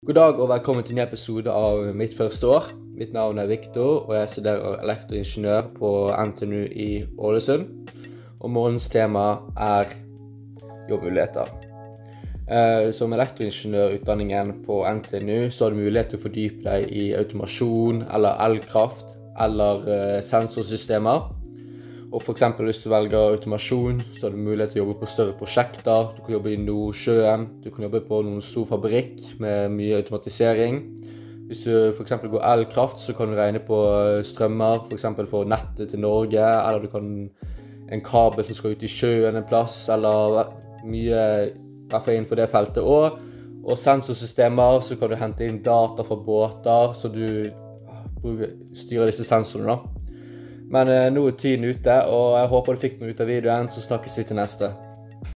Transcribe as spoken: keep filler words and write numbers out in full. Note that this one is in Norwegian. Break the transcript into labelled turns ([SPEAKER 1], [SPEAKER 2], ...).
[SPEAKER 1] God dag og velkommen til en episode av mitt første år. Mitt navn er Victor, og jeg studerer elektroingeniør på N T N U i Ålesund. Og morgens tema er jobbmuligheter. Eh, som elektroingeniørutdanningen på N T N U så har du mulighet til å fordype deg i automasjon eller elkraft eller eh, sensorsystemer. Og for eksempel hvis du velger automasjon, så har du mulighet til å jobbe på større prosjekter. Du kan jobbe i Nordsjøen, du kan jobbe på noen stor fabrikk med mye automatisering. Hvis du for eksempel går elkraft, så kan du regne på strømmer, for eksempel for nettet til Norge, eller du kan en kabel som skal ut i sjøen en plass, eller mye i hvert fall innenfor det feltet også. Og sensorsystemer, så kan du hente inn data fra båter, så du styrer disse sensorene da. Men nå er tiden ute, og jeg håper du fikk noe ut av videoen, så snakkes vi til neste.